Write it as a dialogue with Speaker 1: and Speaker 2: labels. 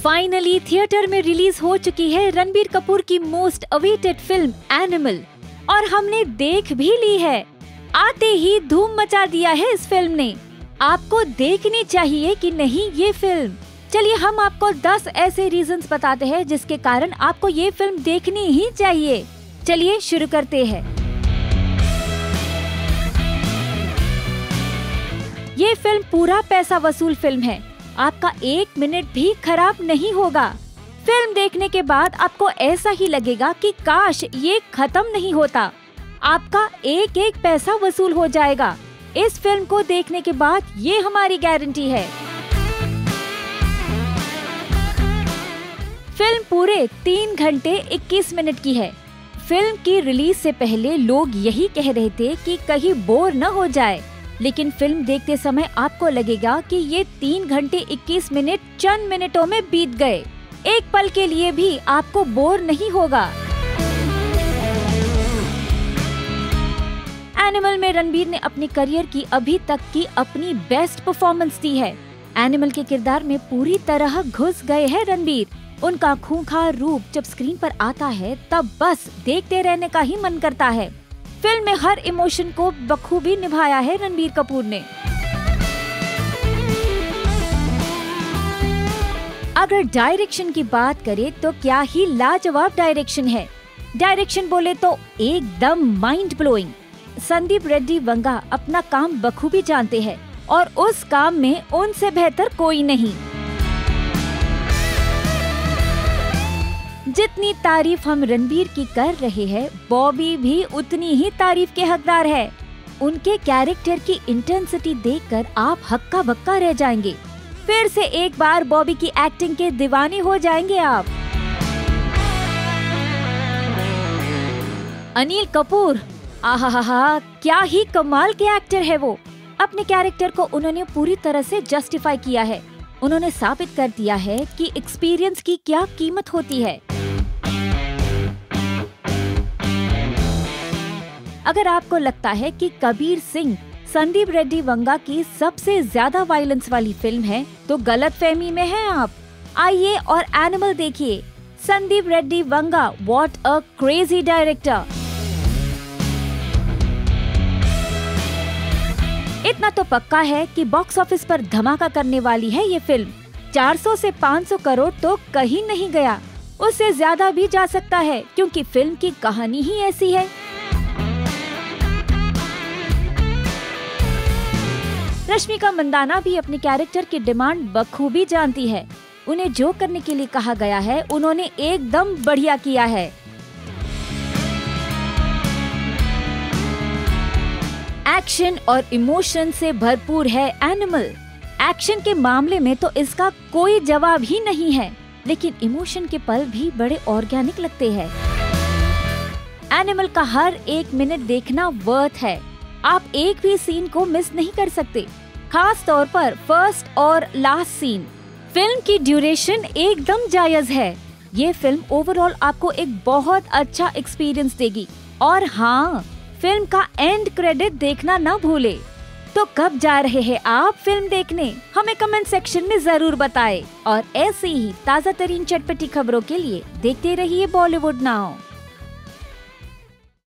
Speaker 1: Finally theatre में release हो चुकी है रणबीर कपूर की मोस्ट अवेटेड फिल्म एनिमल, और हमने देख भी ली है। आते ही धूम मचा दिया है इस फिल्म ने। आपको देखनी चाहिए कि नहीं ये फिल्म? चलिए हम आपको 10 ऐसे रीजंस बताते हैं जिसके कारण आपको ये फिल्म देखनी ही चाहिए। चलिए शुरू करते हैं। ये फिल्म पूरा पैसा वसूल फिल्म है। आपका 1 मिनट भी खराब नहीं होगा। फिल्म देखने के बाद आपको ऐसा ही लगेगा कि काश ये खत्म नहीं होता। आपका एक एक पैसा वसूल हो जाएगा इस फिल्म को देखने के बाद, ये हमारी गारंटी है। फिल्म पूरे 3 घंटे 21 मिनट की है। फिल्म की रिलीज से पहले लोग यही कह रहे थे कि कहीं बोर न हो जाए, लेकिन फिल्म देखते समय आपको लगेगा कि ये 3 घंटे 21 मिनट चंद मिनटों में बीत गए। एक पल के लिए भी आपको बोर नहीं होगा। एनिमल में रणबीर ने अपने करियर की अभी तक की अपनी बेस्ट परफॉर्मेंस दी है। एनिमल के किरदार में पूरी तरह घुस गए हैं रणबीर। उनका खूंखार रूप जब स्क्रीन पर आता है तब बस देखते रहने का ही मन करता है। फिल्म में हर इमोशन को बखूबी निभाया है रणबीर कपूर ने। अगर डायरेक्शन की बात करें तो क्या ही लाजवाब डायरेक्शन है। डायरेक्शन बोले तो एकदम माइंड ब्लोइंग। संदीप रेड्डी वंगा अपना काम बखूबी जानते हैं और उस काम में उनसे बेहतर कोई नहीं। जितनी तारीफ हम रणबीर की कर रहे हैं, बॉबी भी उतनी ही तारीफ के हकदार है। उनके कैरेक्टर की इंटेंसिटी देखकर आप हक्का बक्का रह जाएंगे। फिर से एक बार बॉबी की एक्टिंग के दीवाने हो जाएंगे आप। अनिल कपूर, आहा, क्या ही कमाल के एक्टर है वो। अपने कैरेक्टर को उन्होंने पूरी तरह से जस्टिफाई किया है। उन्होंने साबित कर दिया है कि एक्सपीरियंस की क्या कीमत होती है। अगर आपको लगता है कि कबीर सिंह संदीप रेड्डी वंगा की सबसे ज्यादा वायलेंस वाली फिल्म है तो गलतफहमी में हैं आप। आइए और एनिमल देखिए। Sandeep Reddy Vanga, what a crazy director. इतना तो पक्का है कि बॉक्स ऑफिस पर धमाका करने वाली है ये फिल्म। 400 से 500 करोड़ तो कहीं नहीं गया, उससे ज्यादा भी जा सकता है क्योंकि फिल्म की कहानी ही ऐसी है। रश्मिका मंदाना भी अपने कैरेक्टर की डिमांड बखूबी जानती है। उन्हें जो करने के लिए कहा गया है उन्होंने एकदम बढ़िया किया है। एक्शन और इमोशन से भरपूर है एनिमल। एक्शन के मामले में तो इसका कोई जवाब ही नहीं है, लेकिन इमोशन के पल भी बड़े ऑर्गेनिक लगते हैं। एनिमल का हर 1 मिनट देखना वर्थ है। आप एक भी सीन को मिस नहीं कर सकते, खास तौर पर फर्स्ट और लास्ट सीन। फिल्म की ड्यूरेशन एकदम जायज है। ये फिल्म ओवरऑल आपको एक बहुत अच्छा एक्सपीरियंस देगी। और हाँ, फिल्म का एंड क्रेडिट देखना ना भूले। तो कब जा रहे हैं आप फिल्म देखने? हमें कमेंट सेक्शन में जरूर बताएं। और ऐसी ही ताज़ा तरीन चटपटी खबरों के लिए देखते रहिए बॉलीवुड नाउ।